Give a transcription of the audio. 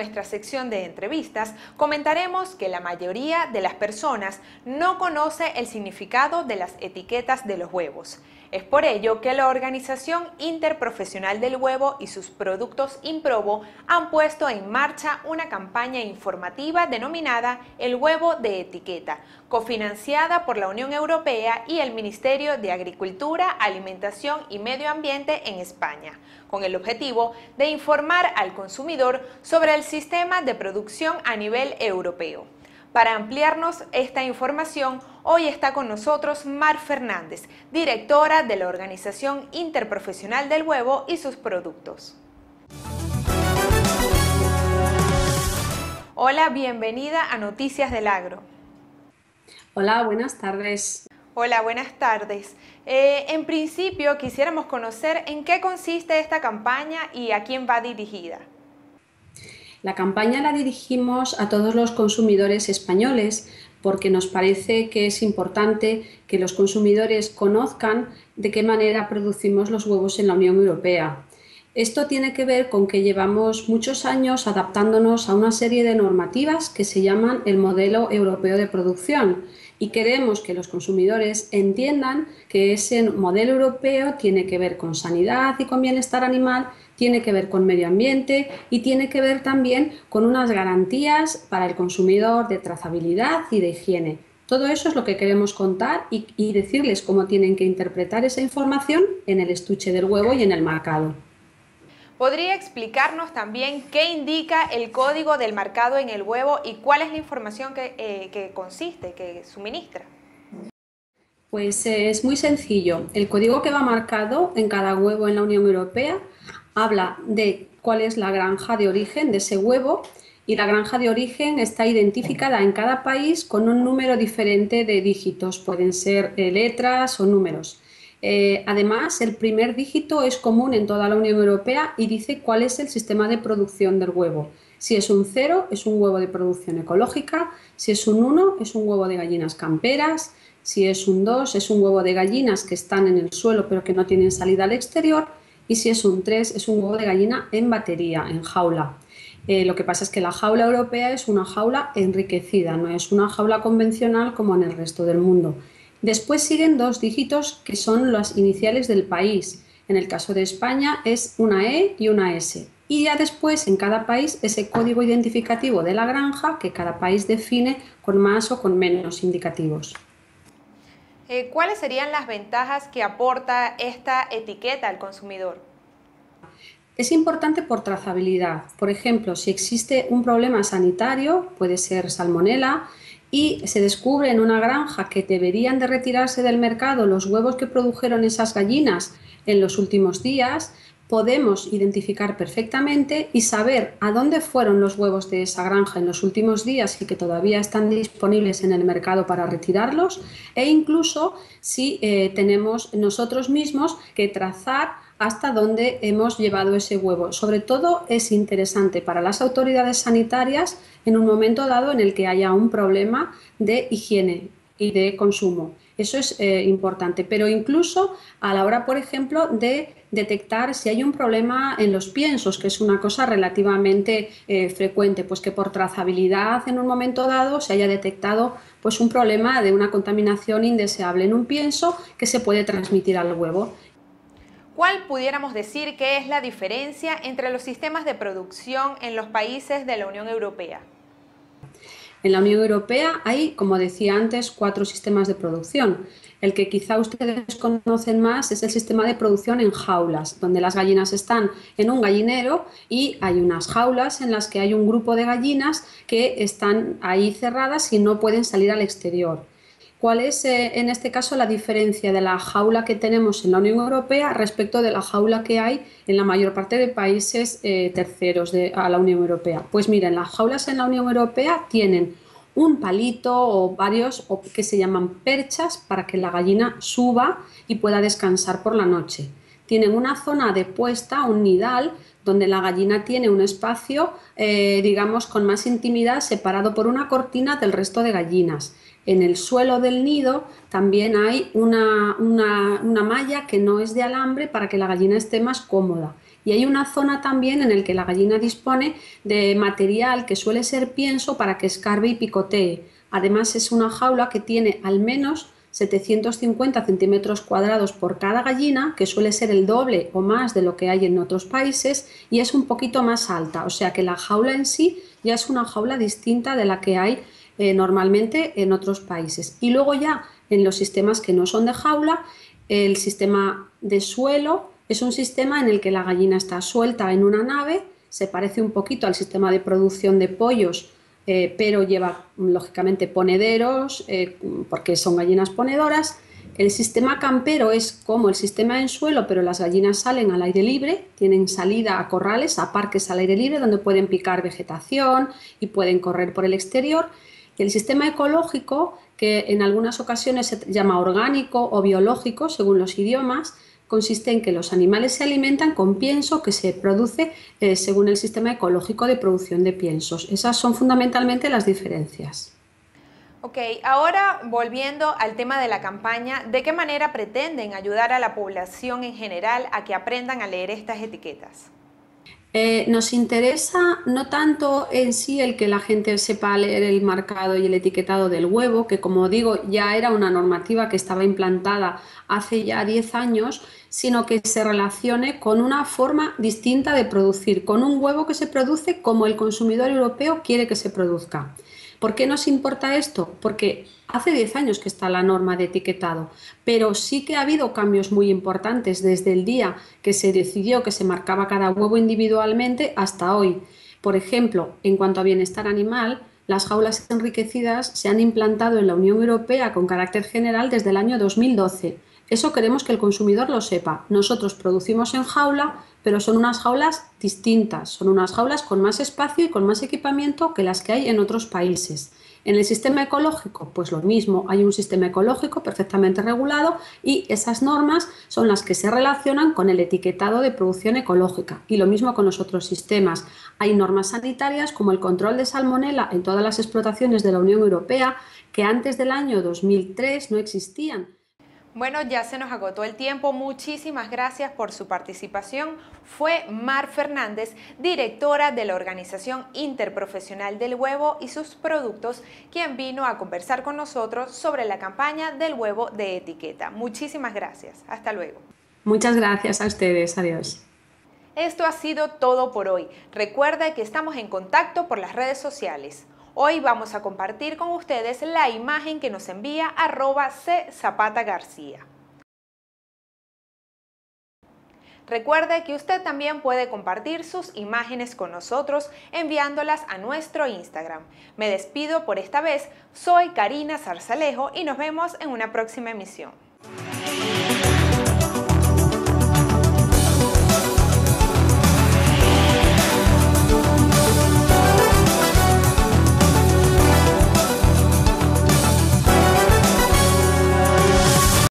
nuestra sección de entrevistas, comentaremos que la mayoría de las personas no conoce el significado de las etiquetas de los huevos. Es por ello que la Organización Interprofesional del Huevo y sus productos Improbo han puesto en marcha una campaña informativa denominada El Huevo de Etiqueta, cofinanciada por la Unión Europea y el Ministerio de Agricultura, Alimentación y Medio Ambiente en España, con el objetivo de informar al consumidor sobre el sistema de producción a nivel europeo. Para ampliarnos esta información, hoy está con nosotros Mar Fernández, directora de la Organización Interprofesional del Huevo y sus productos. Hola, bienvenida a Noticias del Agro. Hola, buenas tardes. Hola, buenas tardes. En principio quisiéramos conocer en qué consiste esta campaña y a quién va dirigida. La campaña la dirigimos a todos los consumidores españoles porque nos parece que es importante que los consumidores conozcan de qué manera producimos los huevos en la Unión Europea. Esto tiene que ver con que llevamos muchos años adaptándonos a una serie de normativas que se llaman el modelo europeo de producción y queremos que los consumidores entiendan que ese modelo europeo tiene que ver con sanidad y con bienestar animal, tiene que ver con medio ambiente y tiene que ver también con unas garantías para el consumidor de trazabilidad y de higiene. Todo eso es lo que queremos contar y decirles cómo tienen que interpretar esa información en el estuche del huevo y en el marcado. ¿Podría explicarnos también qué indica el código del marcado en el huevo y cuál es la información que suministra? Pues es muy sencillo. El código que va marcado en cada huevo en la Unión Europea habla de cuál es la granja de origen de ese huevo y la granja de origen está identificada en cada país con un número diferente de dígitos, pueden ser letras o números. Además, el primer dígito es común en toda la Unión Europea y dice cuál es el sistema de producción del huevo. Si es un 0, es un huevo de producción ecológica, si es un 1, es un huevo de gallinas camperas, si es un 2, es un huevo de gallinas que están en el suelo pero que no tienen salida al exterior, y si es un 3, es un huevo de gallina en batería, en jaula. Lo que pasa es que la jaula europea es una jaula enriquecida, no es una jaula convencional como en el resto del mundo. Después siguen dos dígitos que son las iniciales del país. En el caso de España es una E y una S. Y ya después en cada país ese código identificativo de la granja que cada país define con más o con menos indicativos. ¿Cuáles serían las ventajas que aporta esta etiqueta al consumidor? Es importante por trazabilidad. Por ejemplo, si existe un problema sanitario, puede ser salmonela, y se descubre en una granja que deberían de retirarse del mercado los huevos que produjeron esas gallinas en los últimos días, podemos identificar perfectamente y saber a dónde fueron los huevos de esa granja en los últimos días y que todavía están disponibles en el mercado para retirarlos, e incluso si tenemos nosotros mismos que trazar hasta dónde hemos llevado ese huevo. Sobre todo es interesante para las autoridades sanitarias en un momento dado en el que haya un problema de higiene y de consumo. Eso es importante, pero incluso a la hora, por ejemplo, de detectar si hay un problema en los piensos, que es una cosa relativamente frecuente, pues que por trazabilidad en un momento dado se haya detectado pues un problema de una contaminación indeseable en un pienso que se puede transmitir al huevo. ¿Cuál pudiéramos decir que es la diferencia entre los sistemas de producción en los países de la Unión Europea? En la Unión Europea hay, como decía antes, 4 sistemas de producción. El que quizá ustedes conocen más es el sistema de producción en jaulas, donde las gallinas están en un gallinero y hay unas jaulas en las que hay un grupo de gallinas que están ahí cerradas y no pueden salir al exterior. ¿Cuál es en este caso la diferencia de la jaula que tenemos en la Unión Europea respecto de la jaula que hay en la mayor parte de países terceros a la Unión Europea? Pues miren, las jaulas en la Unión Europea tienen un palito o varios que se llaman perchas para que la gallina suba y pueda descansar por la noche. Tienen una zona de puesta, un nidal, donde la gallina tiene un espacio, digamos, con más intimidad, separado por una cortina del resto de gallinas. En el suelo del nido también hay una malla que no es de alambre para que la gallina esté más cómoda. Y hay una zona también en la que la gallina dispone de material que suele ser pienso para que escarbe y picotee. Además es una jaula que tiene al menos 750 centímetros cuadrados por cada gallina, que suele ser el doble o más de lo que hay en otros países, y es un poquito más alta, o sea que la jaula en sí ya es una jaula distinta de la que hay normalmente en otros países. Y luego ya en los sistemas que no son de jaula, el sistema de suelo es un sistema en el que la gallina está suelta en una nave, se parece un poquito al sistema de producción de pollos, pero lleva lógicamente ponederos, porque son gallinas ponedoras. El sistema campero es como el sistema en suelo, pero las gallinas salen al aire libre, tienen salida a corrales, a parques al aire libre, donde pueden picar vegetación y pueden correr por el exterior. Y el sistema ecológico, que en algunas ocasiones se llama orgánico o biológico, según los idiomas, consiste en que los animales se alimentan con pienso que se produce según el sistema ecológico de producción de piensos. Esas son fundamentalmente las diferencias. Ok, ahora volviendo al tema de la campaña, ¿de qué manera pretenden ayudar a la población en general a que aprendan a leer estas etiquetas? Nos interesa no tanto en sí el que la gente sepa leer el marcado y el etiquetado del huevo, que como digo ya era una normativa que estaba implantada hace ya 10 años, sino que se relacione con una forma distinta de producir, con un huevo que se produce como el consumidor europeo quiere que se produzca. ¿Por qué nos importa esto? Porque hace 10 años que está la norma de etiquetado, pero sí que ha habido cambios muy importantes desde el día que se decidió que se marcaba cada huevo individualmente hasta hoy. Por ejemplo, en cuanto a bienestar animal, las jaulas enriquecidas se han implantado en la Unión Europea con carácter general desde el año 2012. Eso queremos que el consumidor lo sepa. Nosotros producimos en jaula, pero son unas jaulas distintas, son unas jaulas con más espacio y con más equipamiento que las que hay en otros países. En el sistema ecológico, pues lo mismo, hay un sistema ecológico perfectamente regulado y esas normas son las que se relacionan con el etiquetado de producción ecológica. Y lo mismo con los otros sistemas. Hay normas sanitarias como el control de salmonela en todas las explotaciones de la Unión Europea que antes del año 2003 no existían. Bueno, ya se nos agotó el tiempo. Muchísimas gracias por su participación. Fue Mar Fernández, directora de la Organización Interprofesional del Huevo y sus Productos, quien vino a conversar con nosotros sobre la campaña del huevo de etiqueta. Muchísimas gracias. Hasta luego. Muchas gracias a ustedes. Adiós. Esto ha sido todo por hoy. Recuerda que estamos en contacto por las redes sociales. Hoy vamos a compartir con ustedes la imagen que nos envía @czapatagarcia. Recuerde que usted también puede compartir sus imágenes con nosotros enviándolas a nuestro Instagram. Me despido por esta vez, soy Karina Zarzalejo y nos vemos en una próxima emisión.